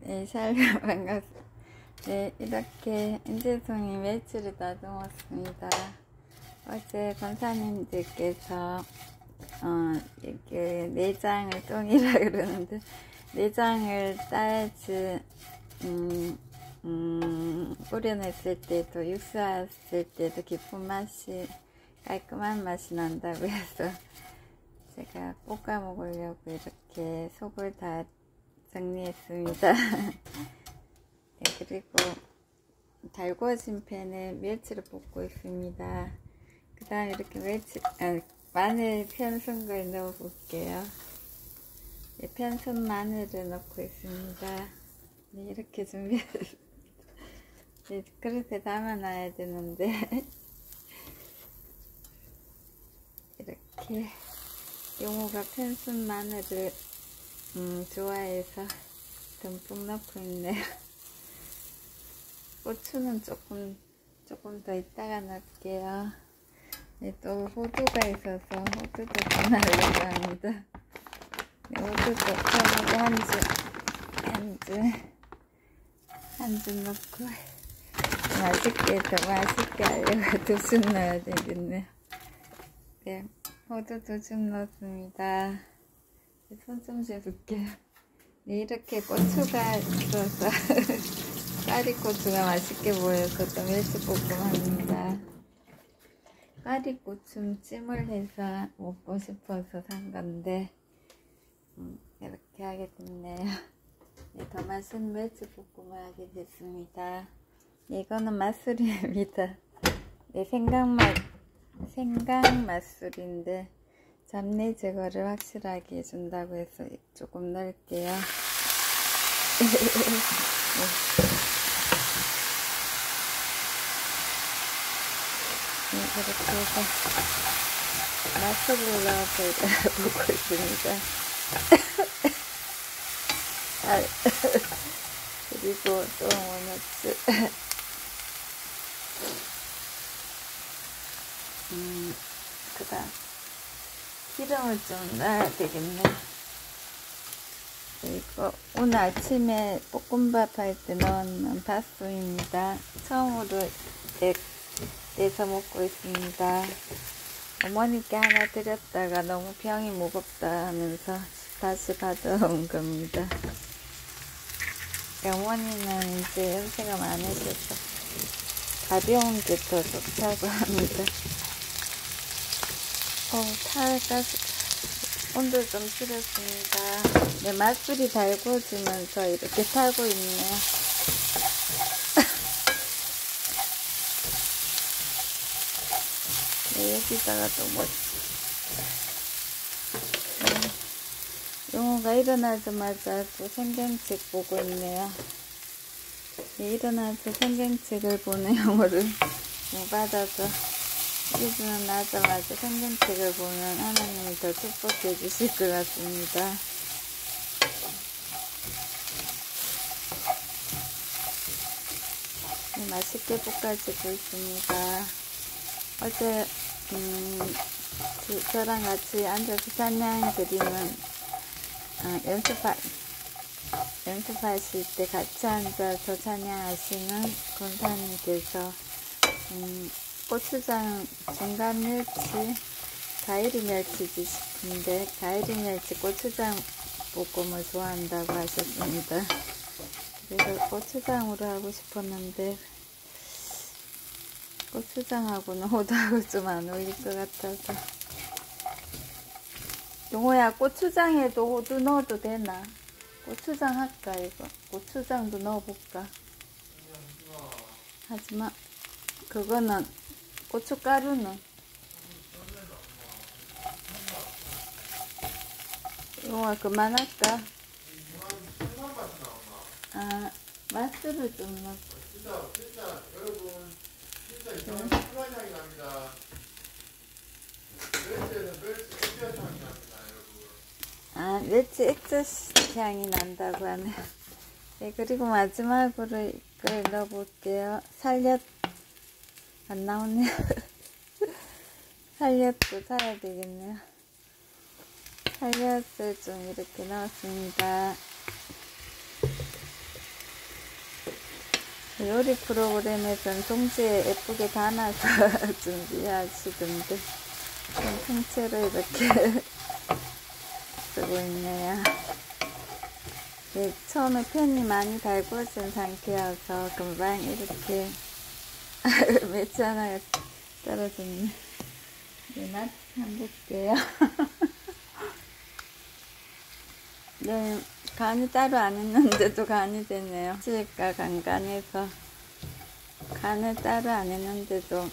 네, 샬롬 반갑습니다. 네, 이렇게 인제송이 멸치를 다듬었습니다. 어제 권사님들께서 이렇게 내장을 똥이라 그러는데 내장을 따야지 뿌려냈을 때도 육수했을 때도 깊은 맛이 깔끔한 맛이 난다고 해서 제가 볶아 먹으려고 이렇게 속을 다 정리했습니다. 네, 그리고 달궈진 팬에 멸치를 볶고 있습니다. 그 다음에 이렇게 마늘 편순 걸 넣어 볼게요. 네, 편순 마늘을 넣고 있습니다. 네, 이렇게 준비했습니다. 네, 그릇에 담아놔야 되는데 이렇게 용호가 편순 마늘을 좋아해서 듬뿍 넣고 있네요. 고추는 조금 더 이따가 넣을게요. 네, 또 호두가 있어서 호두도 좀 넣으려고 합니다. 네, 호두도 저녁에 한 줌 넣고 더 맛있게 하려고 2줌 넣어야 되겠네요. 네, 호두 2줌 넣었습니다. 손 좀 재볼게요. 네, 이렇게 고추가 있어서 까리고추가 맛있게 보여서 또 멸치볶음합니다. 까리고추찜을 해서 먹고 싶어서 산 건데 이렇게 하게 됐네요. 네, 더 맛있는 멸치볶음을 하게 됐습니다. 네, 이거는 맛술입니다. 네, 생강 맛술인데 잡내 제거를 확실하게 해준다고 해서 조금 넣을게요. 네. 네, 이렇게 해서 맛술을 넣어서 볶고 있습니다. 그리고 또 뭐 넣지? 그 다음 기름을 좀 넣어야 되겠네. 그리고 오늘 아침에 볶음밥 할 때 넣은 팥소입니다. 처음으로 내서 먹고 있습니다. 어머니께 하나 드렸다가 너무 병이 무겁다 하면서 다시 가져온 겁니다. 어머니는 이제 연세가 많으셔서 가벼운 게 더 좋다고 합니다. 온도 좀 줄였습니다. 네, 맛술이 달궈지면서 이렇게 타고 있네요. 네, 여기다가 또 용호가 일어나자마자 또 성경책 보고 있네요. 네, 일어나서 성경책을 보는 용호를 받아서 일어나자마자 성경책을 보면 하나님이 더 축복해 주실 것 같습니다. 네, 맛있게 볶아지고 있습니다. 어제 저랑 같이 앉아서 찬양 드리는 연습하실 때 같이 앉아서 찬양하시는 권사님께서 고추장 중간 멸치, 가이리 멸치지 싶은데 가이리 멸치 고추장 볶음을 좋아한다고 하셨습니다. 그래서 고추장으로 하고 싶었는데 고추장하고는 호두하고 좀 안 어울릴 것 같아서. 용호야, 고추장에도 호두 넣어도 되나? 고추장 할까 이거? 고추장도 넣어볼까? 하지마. 그거는 고춧가루는 용호야 그만할까? 아, 맛술을 좀 넣고. 진짜 여러분 진짜 이상한 향이 납니다. 멸치에서 멸치 액젓 향이 납니다, 여러분. 아, 멸치 액젓 향이 난다고 하네. 네, 그리고 마지막으로 이걸 넣어볼게요. 살엿 안 나오네요. 살엿도 사야 되겠네요. 살엿을 좀 이렇게 넣었습니다. 요리 프로그램에선 종지에 예쁘게 담아서 준비하시던데 좀 통째로 이렇게 쓰고 있네요. 네, 처음에 팬이 많이 달궈진 상태여서 금방 이렇게 매치 하나가 떨어졌네. 네, 맛 한번 볼게요. 네, 간이 따로 안 했는데도 간이 되네요. 치즈가 간간해서 간을 따로 안 했는데도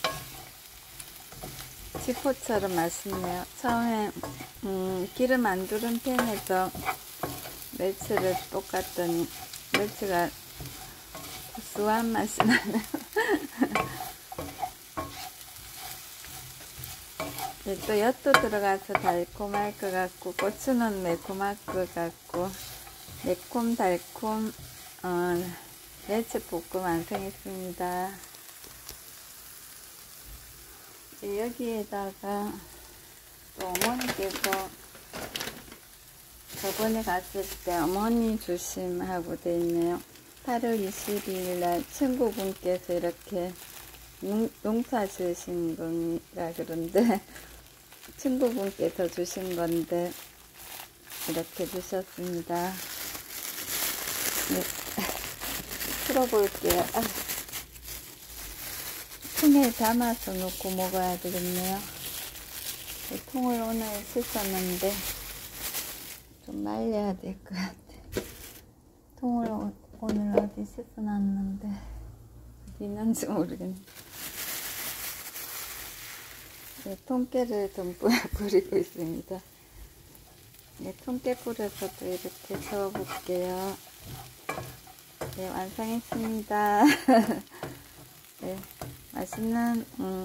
지포처럼 맛있네요. 처음에 기름 안 두른 팬에서 멸치를 볶았더니 멸치가 구수한 맛이 나네요. 네, 또 엿도 들어가서 달콤할 것 같고 고추는 매콤할 것 같고 매콤 달콤 멸치 볶음 완성했습니다. 네, 여기에다가 또 어머니께서 저번에 갔을 때 어머니 주심하고 돼 있네요. 8월 22일 날 친구분께서 이렇게 농사 주신 거라 그런데 친구분께서 주신 건데 이렇게 주셨습니다. 네. 풀어볼게요. 통에 담아서 놓고 먹어야 되겠네요. 네, 통을 오늘 씻었는데 좀 말려야 될 것 같아. 통을 오늘 어디 씻어놨는데 어디 있는지 모르겠네. 네, 통깨를 듬뿍 뿌리고 있습니다. 네, 통깨 뿌려서 또 이렇게 저어볼게요. 네, 완성했습니다. 네, 맛있는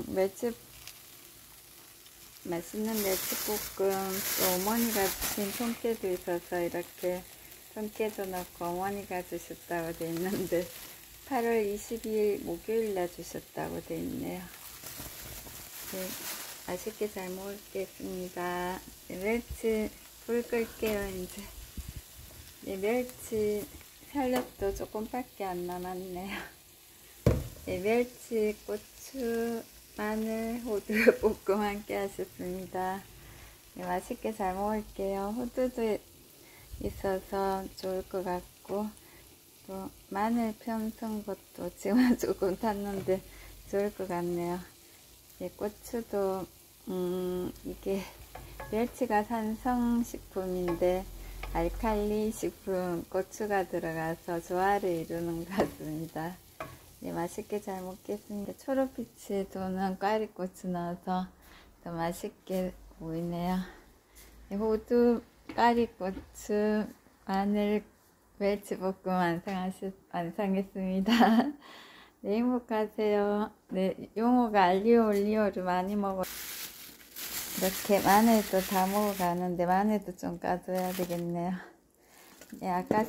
멸치볶음, 또 어머니가 주신 통깨도 있어서 이렇게 통깨도 넣고 어머니가 주셨다고 돼 있는데 8월 22일 목요일날 주셨다고 돼 있네요. 네, 맛있게 잘 먹겠습니다. 네, 멸치 불 끌게요. 이제 네, 멸치 샬럿도 조금밖에 안 남았네요. 네, 멸치, 고추, 마늘, 호두 볶음 함께 하셨습니다. 네, 맛있게 잘 먹을게요. 호두도 있어서 좋을 것 같고 또 마늘 편선 것도 지금 조금 탔는데 좋을 것 같네요. 네, 고추도 이게 멸치가 산성식품인데 알칼리 식품 고추가 들어가서 조화를 이루는 것 같습니다. 네, 맛있게 잘 먹겠습니다. 초록빛이 도는 꽈리고추 넣어서 더 맛있게 보이네요. 네, 호두, 꽈리고추, 마늘, 멸치볶음 완성했습니다. 네, 행복하세요. 네, 용호가 알리오 올리오를 많이 먹어. 이렇게 마늘도 다 먹어가는데 마늘도 좀 까줘야 되겠네요. 네, 아까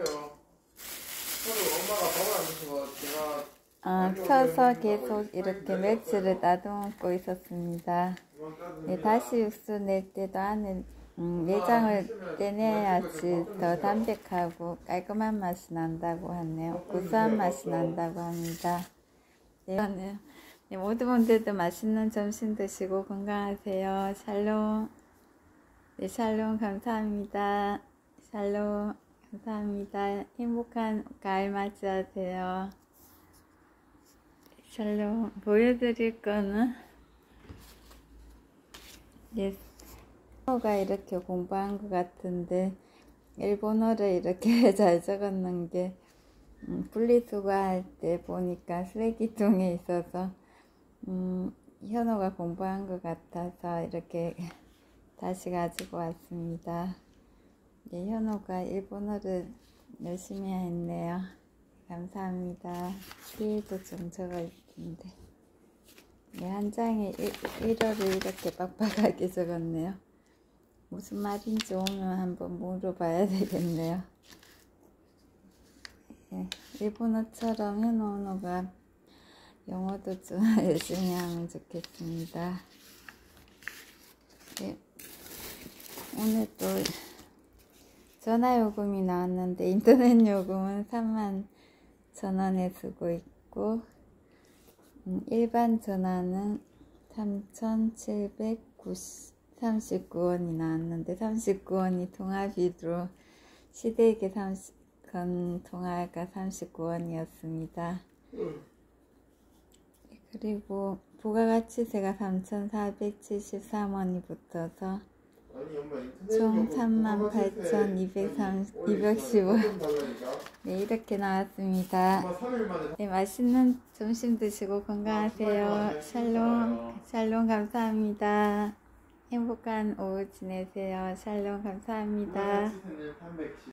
서서 계속 이렇게 멸치를 다듬고 있었습니다. 네, 다시 육수 낼 때도 안에 내장을 떼내야지 더 담백하고 깔끔한 맛이 난다고 하네요. 구수한 맛이 난다고 합니다. 네, 네, 모두 분들도 맛있는 점심 드시고 건강하세요. 샬롬. 네, 샬롬 감사합니다. 샬롬 감사합니다. 행복한 가을 맞이하세요. 샬롬. 보여드릴 거는 예, 가 이렇게 공부한 것 같은데 일본어를 이렇게 잘 적었는 게 분리수거할 때 보니까 쓰레기통에 있어서 현호가 공부한 것 같아서 이렇게 다시 가지고 왔습니다. 예, 현호가 일본어를 열심히 했네요. 감사합니다. 뒤에도 좀 적어있는데 네, 한 장에 1어를 이렇게 빡빡하게 적었네요. 무슨 말인지 오면 한번 물어봐야 되겠네요. 네, 일본어처럼 현호가 영어도 좀 열심히 하면 좋겠습니다. 네, 오늘 또 전화요금이 나왔는데 인터넷 요금은 1,000원에 쓰고 있고, 일반 전화는 3,739원이 나왔는데 39원이 통화비로 시댁에 건 통화가 39원이었습니다. 그리고 부가가치세가 3,473원이 붙어서 총 38,210원. 네, 이렇게 나왔습니다. 네, 맛있는 점심 드시고 건강하세요. 샬롬 감사합니다. 행복한 오후 지내세요. 샬롬 감사합니다.